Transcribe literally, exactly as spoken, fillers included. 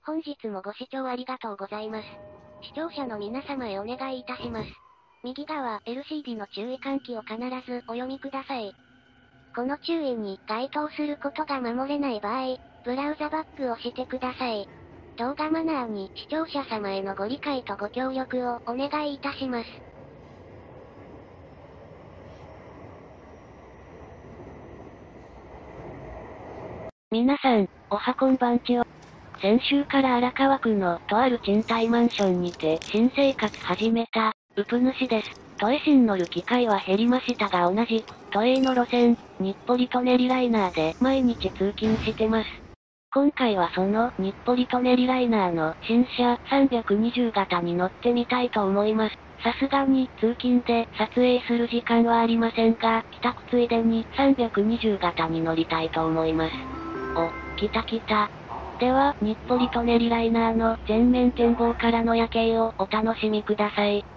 本日もご視聴ありがとうございます。視聴者の皆様へお願いいたします。右側 エルシーディー の注意喚起を必ずお読みください。この注意に該当することが守れない場合、ブラウザバックをしてください。動画マナーに視聴者様へのご理解とご協力をお願いいたします。 皆さん、おはこんばんちは。先週から荒川区のとある賃貸マンションにて新生活始めた、ウプ主です。都営新乗る機会は減りましたが同じく、都営の路線、日暮里舎人ライナーで毎日通勤してます。今回はその日暮里舎人ライナーの新車さんびゃくにじゅう型に乗ってみたいと思います。さすがに通勤で撮影する時間はありませんが、帰宅ついでにさんびゃくにじゅう型に乗りたいと思います。お、来た来た。では、日暮里舎人ライナーの全面展望からの夜景をお楽しみください。